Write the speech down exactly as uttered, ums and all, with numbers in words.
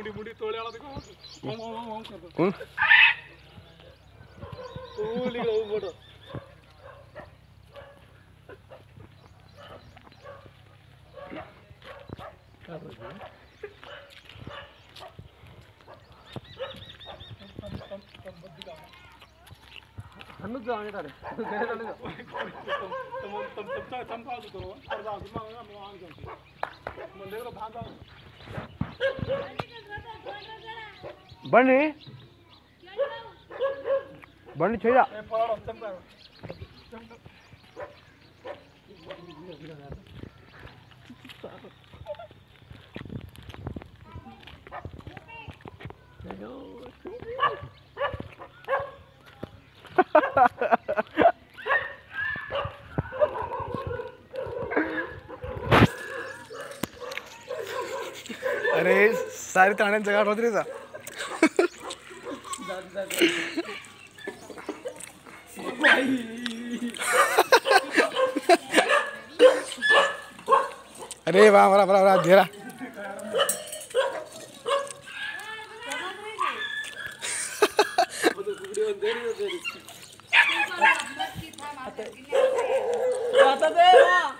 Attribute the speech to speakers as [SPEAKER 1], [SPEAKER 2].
[SPEAKER 1] मुंडी मुंडी तोड़े वाला देखो ओम ओम ओम कर दो
[SPEAKER 2] कौन
[SPEAKER 1] वो लिख लो फोटो
[SPEAKER 2] हन्नू जाने तारे मेरे ताले जा
[SPEAKER 1] तुम तुम तुम तुम पास करो और बात मांगना मैं आन जाऊं मंदिर को भागा
[SPEAKER 2] बनी बनी छैया
[SPEAKER 1] ए पड़ो चमका
[SPEAKER 2] अरे सारी ताण्याची जगात होती रे जा अरे वाह वाह वाह वाह घेरा
[SPEAKER 3] आता दे ना